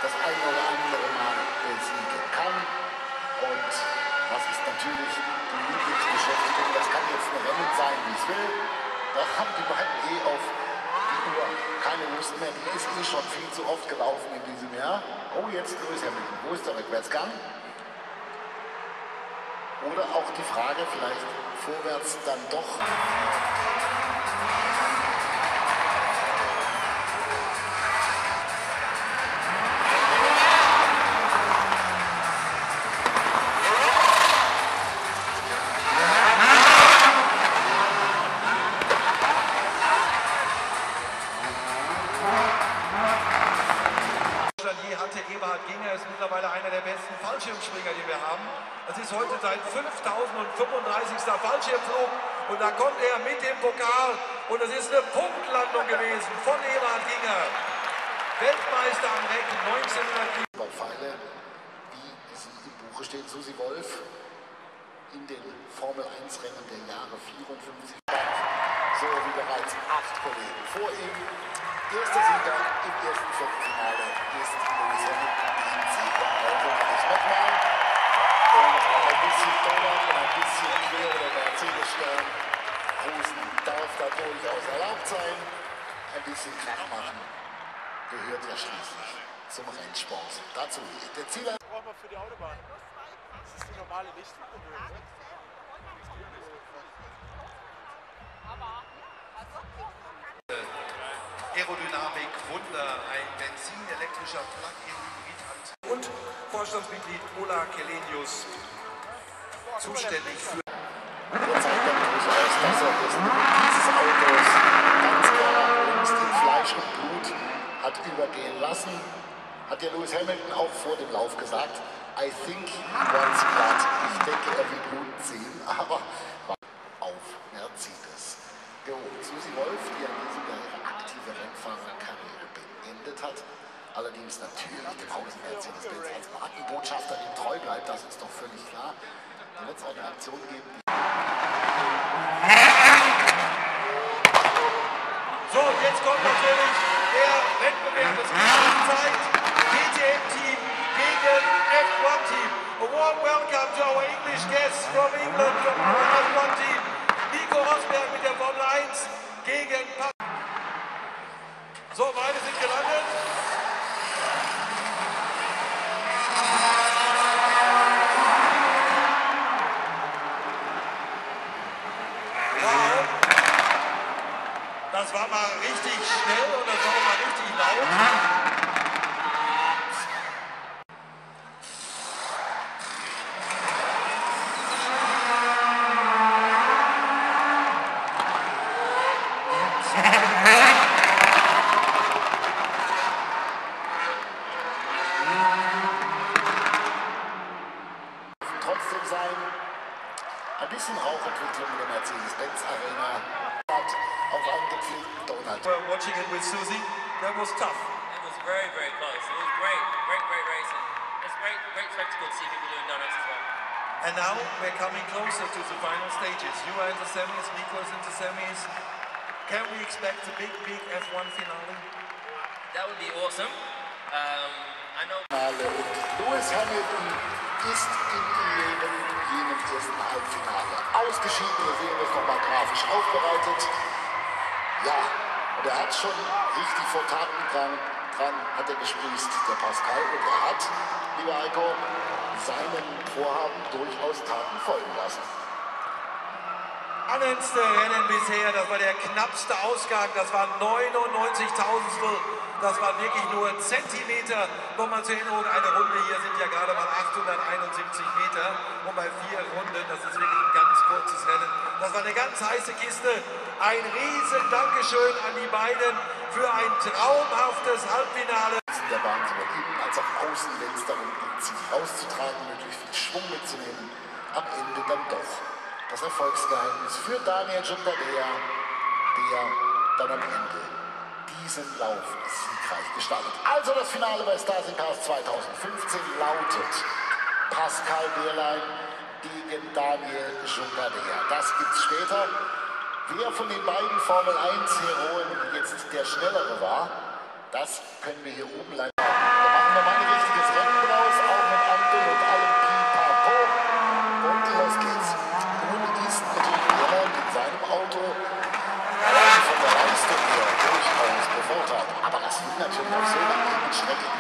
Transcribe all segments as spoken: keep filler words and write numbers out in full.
das eine oder andere Mal besiegen kann. Und das ist natürlich die Lieblingsbeschäftigung. Das kann jetzt ein Rennen sein, wie es will. Da haben die beiden eh auf die Uhr keine Lust mehr. Die ist eh schon viel zu oft gelaufen in diesem Jahr. Oh, jetzt Lewis Hamilton. Wo ist der Rückwärtsgang? Oder auch die Frage, vielleicht vorwärts dann doch. Ginger ist mittlerweile einer der besten Fallschirmspringer, die wir haben. Das ist heute sein fünftausendfünfunddreißigster Fallschirmflug und da kommt er mit dem Pokal und es ist eine Punktlandung gewesen von Eberhard Ginger. Weltmeister am Reck neunzehnhundertvierzig. Pfeile, wie es im Buche steht, Susi Wolf in den Formel eins Rennen der Jahre vierundfünfzig. So wie bereits acht Kollegen vor ihm. Erster Sieger im ersten Viertelfinale ist Lewis Hamilton, den Sieger also gleich nochmal. Und ein bisschen Donner und ein bisschen quer oder Mercedes-Stern. Rosen darf da durchaus erlaubt sein. Ein bisschen Krach machen gehört ja schließlich zum Rennsport. Dazu der Zieler. Brauchen wir für die Autobahn. Das ist die normale Lichtung. Aerodynamik, Wunder, ein benzinelektrischer Plug-in-Hybrid und Vorstandsmitglied Ola Källenius, zuständig für. Er zeigt dann durchaus, dass er das dieses Autos ganz klar längst in Fleisch und Blut hat übergehen lassen. Hat ja Lewis Hamilton auch vor dem Lauf gesagt, I think he wants blood. Ich denke, er will Blut sehen, aber auf Mercedes. Jo, Susi Wolf, die an diesem Jahr ihre aktive Rennfahrerkarriere beendet hat, allerdings natürlich dem Hause Mercedes-Benz als Markenbotschafterin treu bleibt, das ist doch völlig klar. Da wird es auch eine Aktion geben. So, jetzt kommt natürlich der Wettbewerb des Zeit. D T M-Team gegen F eins Team. A warm welcome to our English guests from England, from the F eins Team. Nico Rosberg mit der Formel eins gegen Pa. So, beide sind gelandet. Wow. Das war mal richtig schnell und das war mal richtig laut. Trotzdem sein, ein bisschen Rauchentwicklung in der Mercedes-Benz Arena auf einen gepflegten Donald. We're watching it with Susie. That was tough. It was very, very close. It was great, great, great racing. It's great, great spectacle to see people doing donuts as well. And now we're coming closer to the final stages. You are in the semis, Nico is in the semis. Can we expect a big, big F one finale? That would be awesome. Um, I know. Lewis Hamilton ist in jedem, jenem ersten Halbfinale ausgeschieden. Wir sehen das nochmal grafisch aufbereitet. Ja, und er hat schon richtig vor Tatendrang dran, hat er gesprießt, der Pascal. Und er hat, lieber Heiko, seinen Vorhaben durchaus Taten folgen lassen. Spannendste Rennen bisher, das war der knappste Ausgang, das waren neunundneunzig Tausendstel, das waren wirklich nur Zentimeter. Nochmal zur Erinnerung, eine Runde hier sind ja gerade mal achthunderteinundsiebzig Meter und bei vier Runden, das ist wirklich ein ganz kurzes Rennen. Das war eine ganz heiße Kiste. Ein riesen Dankeschön an die beiden für ein traumhaftes Halbfinale. Der Bahn sowohl innen als auch außen, wenn es darum geht, sie rauszutragen, möglichst viel Schwung mitzunehmen, am Ende dann doch das Erfolgsgeheimnis für Daniel Juncadella, der dann am Ende diesen Lauf siegreich gestaltet. Also das Finale bei Stars in Cars zweitausendfünfzehn lautet Pascal Wehrlein gegen Daniel Juncadella. Das gibt's später. Wer von den beiden Formel eins Heroen jetzt der Schnellere war, das können wir hier oben leider. Da machen wir mal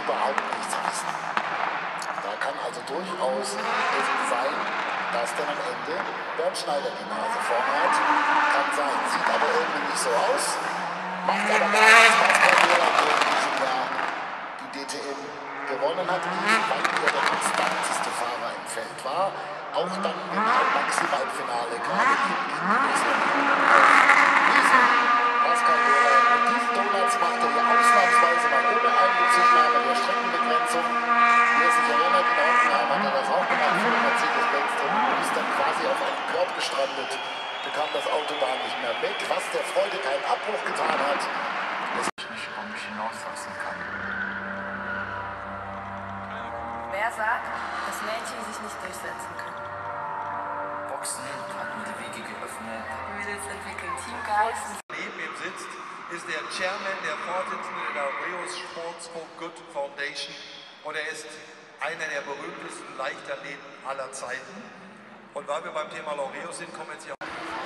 überhaupt nichts wissen. Da kann also durchaus sein, dass dann am Ende Bernd Schneider die Nase vorn hat. Kann sein, sieht aber irgendwie nicht so aus. Macht aber gar nichts, was Gabriela in diesem Jahr die D T M gewonnen hat, weil er der konstanteste Fahrer im Feld war. Auch dann im Maximalfinale, gerade eben gegen Wiesen. Pascal Wehrlein mit diesen Donuts macht er hier ausnahmsweise mal ohne Einbezugnahme der Streckenbegrenzung. Wer sich erinnert, in Offenheim hat er das auch gemacht für den Mercedes-Benz und ist dann quasi auf einem Körb gestrandet, bekam das Auto da nicht mehr weg, was der Freude keinen Abbruch getan hat. Das ich nicht über mich hinauslassen kann. Wer sagt, dass Mädchen sich nicht durchsetzen können? Boxen hat mir die Wege geöffnet. Mädels entwickeln Teamgeist. Neben ihm sitzt, ist der Chairman, der Vorsitzende der Laureus Sports for Good Foundation und er ist einer der berühmtesten Leichtathleten aller Zeiten. Und weil wir beim Thema Laureus sind, kommen jetzt hier.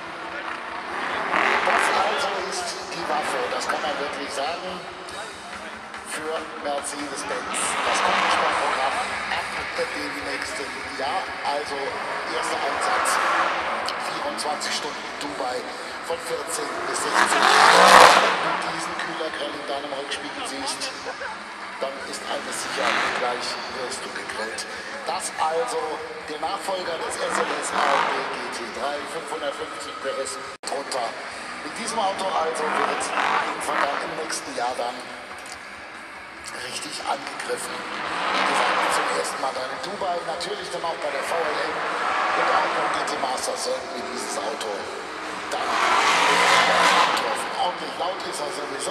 Das also ist die Waffe, das kann man wirklich sagen, für Mercedes-Benz. Das Kundensportprogramm ab dem nächsten Jahr, also erster Einsatz, vierundzwanzig Stunden Dubai von vierzehn bis sechzehn. Wenn du diesen Kühlergrill in deinem Rückspiegel siehst, dann ist eines sicher, gleich wirst du gegrillt. Das also der Nachfolger des S L S A M G G T drei, fünfhundertfünfzig P S drunter. Mit diesem Auto also wird irgendwann dann im nächsten Jahr dann richtig angegriffen. Wie gesagt, zum ersten Mal dann in Dubai, natürlich dann auch bei der V L M und auch beim G T Masters sollten wir dieses Auto dann treffen. Ordentlich laut ist er sowieso.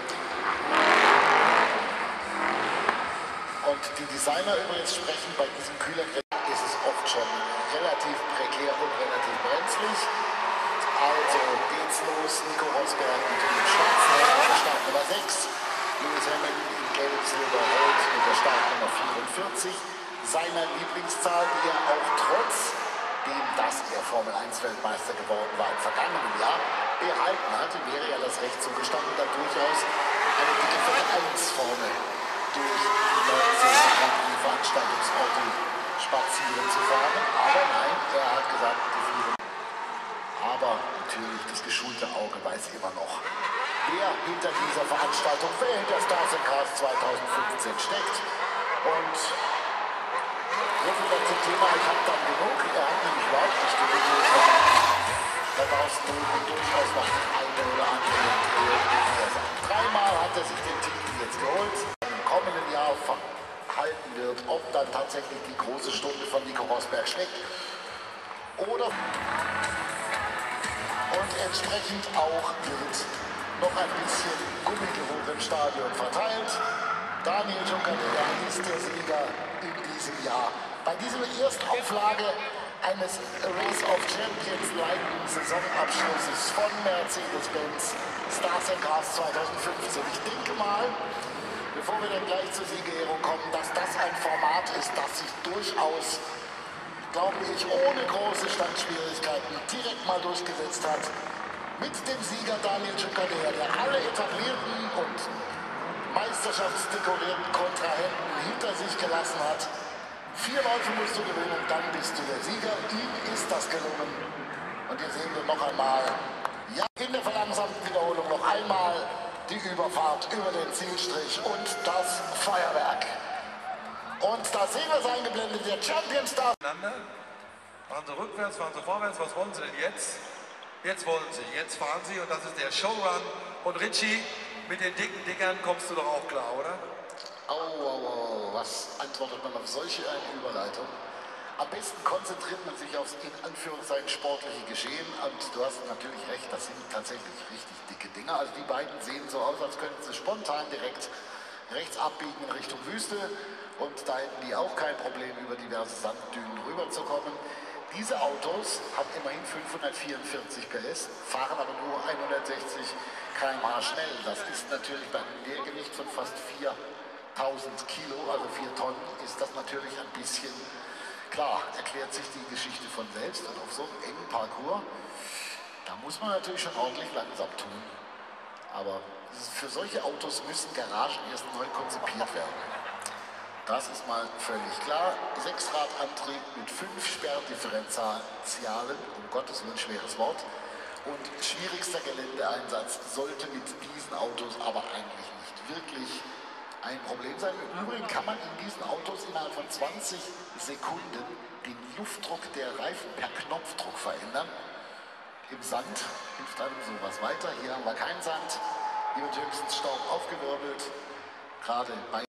Und die Designer übrigens sprechen, bei diesem Kühlergrill ist es oft schon relativ prekär und relativ brenzlig. Also geht's los, Nico Rosberg mit dem schwarzen Hemd, der Start Nummer sechs, Lewis Hamilton in gelb, silber, rot mit der Start Nummer vierundvierzig, seiner Lieblingszahl, die er auch trotz dem, dass er Formel eins Weltmeister geworden war im vergangenen Jahr, behalten hat. Ihm wäre ja das Recht zugestanden, da durchaus eine dicke Formel eins Formel durch die neunzehn Veranstaltungsorte spazieren zu fahren. Aber nein, er hat gesagt, die Führung. Aber natürlich, das geschulte Auge weiß immer noch, wer hinter dieser Veranstaltung, wer hinter Stars and Cars zweitausendfünfzehn steckt. Und so viel zum Thema, ich habe dann genug. Er hat nämlich überhaupt nicht genug. Da brauchst du durchaus noch die eine oder andere Theorie. Dreimal hat er sich den Titel jetzt geholt. Im kommenden Jahr verhalten wird, ob dann tatsächlich die große Stunde von Nico Rosberg schlägt. Oder und entsprechend auch wird noch ein bisschen Gummigeruch im Stadion verteilt. Daniel Juncadella ist der Sieger in diesem Jahr. Bei dieser Erstauflage eines Race of Champions leitenden Saisonabschlusses von Mercedes-Benz Stars and Cars zweitausendfünfzehn. Ich denke mal, bevor wir dann gleich zur Siegerehrung kommen, dass das ein Format ist, das sich durchaus, glaube ich, ohne große Standschwierigkeiten direkt mal durchgesetzt hat. Mit dem Sieger Daniel Juncadella, der alle etablierten und meisterschaftsdekorierten Kontrahenten hinter sich gelassen hat. Vier Läufe musst du gewinnen und dann bist du der Sieger. Ihm ist das gelungen. Und hier sehen wir noch einmal, ja, in der verlangsamten Wiederholung noch einmal die Überfahrt über den Zielstrich und das Feuerwerk. Und da sehen wir es eingeblendet, der Champion Star. Fahren Sie rückwärts, fahren Sie vorwärts, was wollen Sie denn jetzt? Jetzt wollen Sie, jetzt fahren Sie und das ist der Showrun. Und Richie, mit den dicken Dingern kommst du doch auch klar, oder? Oh, oh, oh, was antwortet man auf solche eine Überleitung? Am besten konzentriert man sich aufs in Anführungszeichen sportliche Geschehen und du hast natürlich recht, das sind tatsächlich richtig dicke Dinger. Also die beiden sehen so aus, als könnten sie spontan direkt rechts abbiegen in Richtung Wüste und da hätten die auch kein Problem, über diverse Sanddünen rüberzukommen. Diese Autos haben immerhin fünfhundertvierundvierzig P S, fahren aber nur hundertsechzig Kilometer pro Stunde schnell. Das ist natürlich bei einem Leergewicht von fast viertausend Kilo, also vier Tonnen, ist das natürlich ein bisschen, klar, erklärt sich die Geschichte von selbst. Und auf so einem engen Parcours, da muss man natürlich schon ordentlich langsam tun. Aber Für solche Autos müssen Garagen erst neu konzipiert werden. Das ist mal völlig klar. Sechsradantrieb mit fünf Sperrdifferentialen, um Gottes Willen, schweres Wort. Und schwierigster Geländeeinsatz sollte mit diesen Autos aber eigentlich nicht wirklich ein Problem sein. Im Übrigen kann man in diesen Autos innerhalb von zwanzig Sekunden den Luftdruck der Reifen per Knopfdruck verändern. Im Sand hilft einem sowas weiter. Hier haben wir keinen Sand. Hier wird höchstens Staub aufgewirbelt. Gerade bei